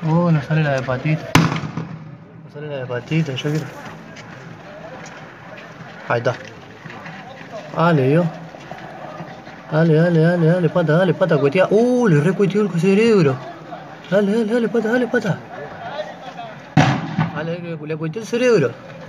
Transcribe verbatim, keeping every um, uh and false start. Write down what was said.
Uh, no sale la de patita. No sale la de patita, yo quiero. Ahí está. Ah, le dio. Dale, dale, dale, dale, pata, dale, pata, cuetea. Uh, le recueteó el cerebro. Dale, dale, dale, pata, dale, pata. Dale, le cueteó el cerebro.